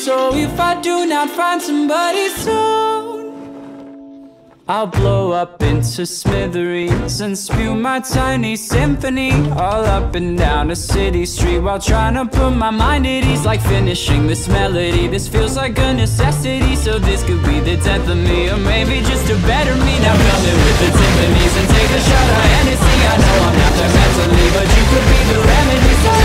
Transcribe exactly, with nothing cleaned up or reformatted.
So if I do not find somebody soon, I'll blow up into smithereens and spew my tiny symphony all up and down a city street, while trying to put my mind at ease, like finishing this melody. This feels like a necessity, so this could be the death of me, or maybe just a better me. Now come in with the timpanis and take a shot of Hennessy. I know I'm not there mentally, but you could be the remedy. So